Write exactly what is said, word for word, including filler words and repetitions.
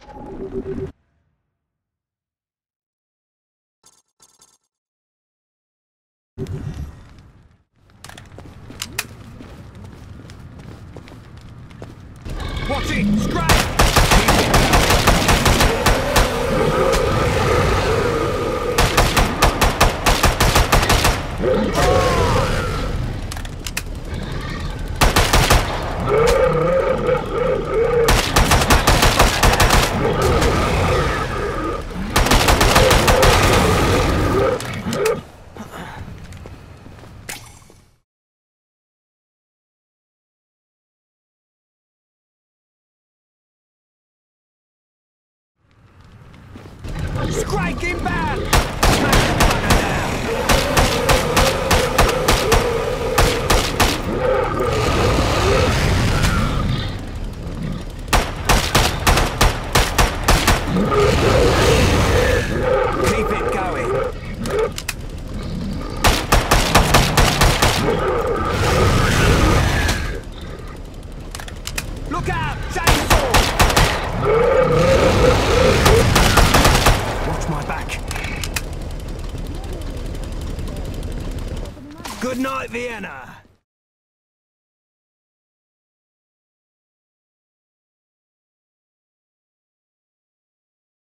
Watch it! Scrakes! Scrakes inbound! Smash the button down! Keep it going! Look out! Chainsaw! Watch my back. Good night, Vienna.